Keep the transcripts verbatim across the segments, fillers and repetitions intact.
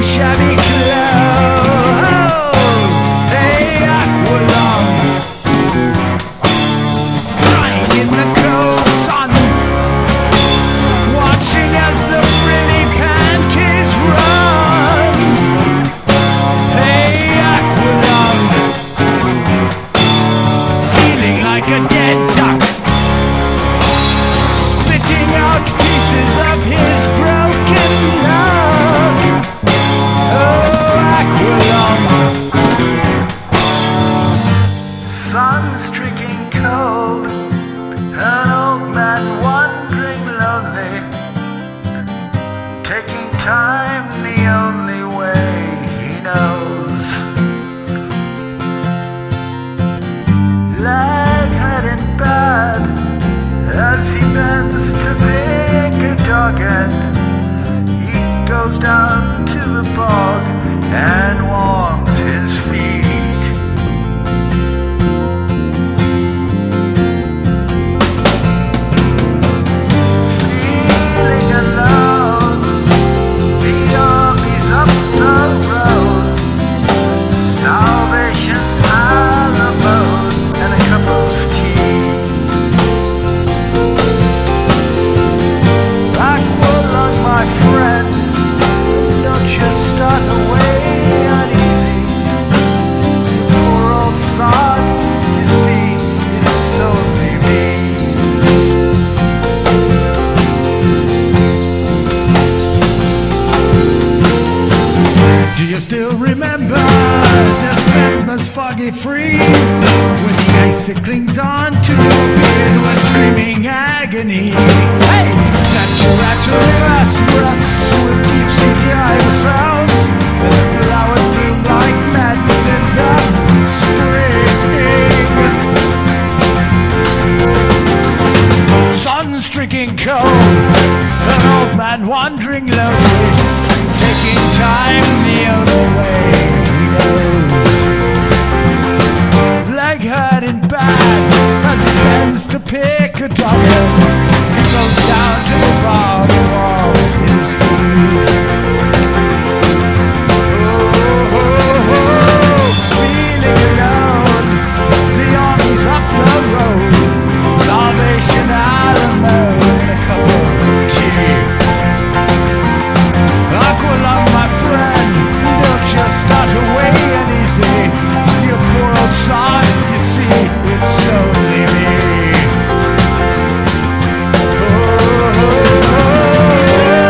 shabby clothes. Hey, Aqualung, lying in the cold sun, watching as the frilly panties run. Hey, Aqualung, feeling like a dead duck, spitting out pieces of his broken lung. Oh, Aqualung, sun streaking cold, an old man wandering lonely, taking time the only way he knows. Lag-headed bad as he bends to pick a dog end, he goes down to the bog and warms his feet. Feeling alone, the army's up the road, salvation a la mode and a cup of tea. Aqualung, my friend, don't you start away uneasy. Poor old sod, you see, it's only me. Do you still remember December's foggy freeze, when the ice that clings on to your beard was screaming agony? Hey, natural, natural last breaths with deep C G I sounds, and the flowers bloom like madness in the spring. Sun streaking cold, an old man wandering lonely, taking time the other way he knows. Leg hurting bad as he bends to pick a dollar, he goes down to the bar to warm his feet. Oh, oh, oh, feeling alone, the army's up the road, salvation out of mode and a cup of tea. Aqualung, my friend, don't you start away uneasy. You poor old sod, you see, it's only me. Oh, oh,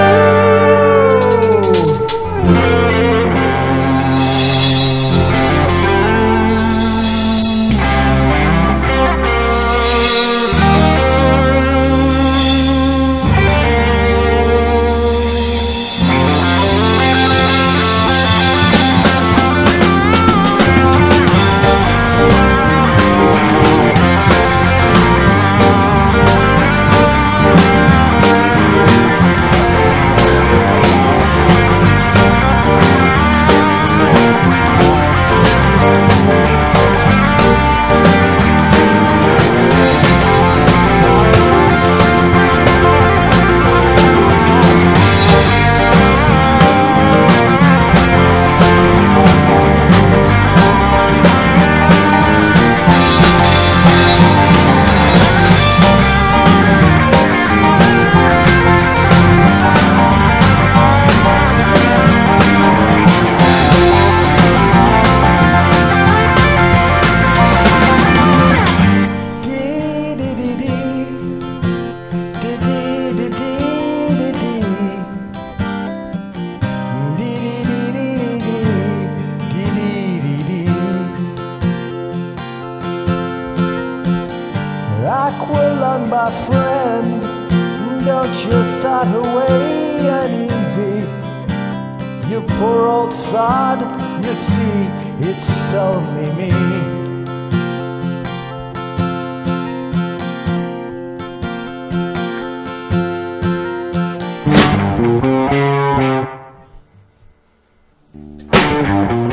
Aqualung, my friend, don't you start away uneasy. You poor old sod, you see, it's only me. Thank you.